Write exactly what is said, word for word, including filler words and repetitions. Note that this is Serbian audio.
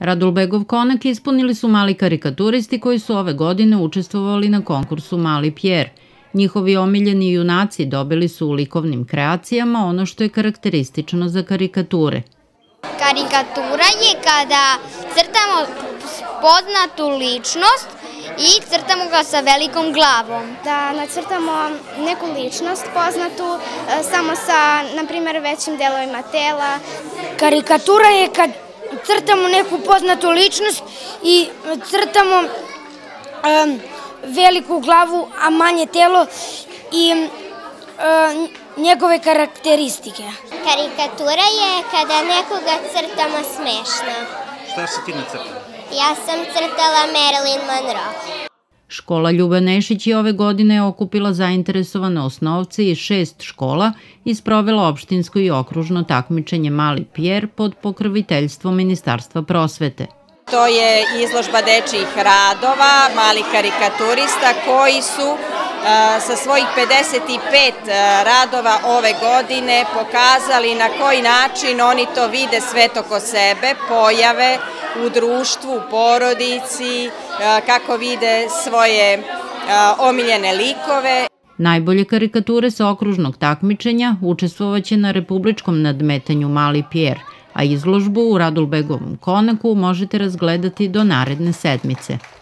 Radulbegov konak ispunili su mali karikaturisti koji su ove godine učestvovali na konkursu Mali Pjer. Njihovi omiljeni junaci dobili su u likovnim kreacijama ono što je karakteristično za karikature. Karikatura je kada crtamo poznatu ličnost i crtamo ga sa velikom glavom. Da nacrtamo neku ličnost poznatu samo sa, na primjer, većim delovima tela. Karikatura je kad crtamo neku poznatu ličnost i crtamo um, veliku glavu, a manje telo i um, njegove karakteristike. Karikatura je kada nekoga crtamo smešno. Šta si ti nacrtala? Ja sam crtala Marilyn Monroe. Škola Ljube Nešić je ove godine okupila zainteresovane osnovce iz šest škola i sprovela opštinsko i okružno takmičenje Mali Pjer pod pokroviteljstvom Ministarstva prosvete. To je izložba dečijih radova, malih karikaturista koji su sa svojih pedeset pet radova ove godine pokazali na koji način oni to vide svet oko sebe, pojave u društvu, u porodici, kako vide svoje omiljene likove. Najbolje karikature sa okružnog takmičenja učestvovaće na republičkom nadmetanju Mali Pjer, a izložbu u Radulbegovom konaku možete razgledati do naredne sedmice.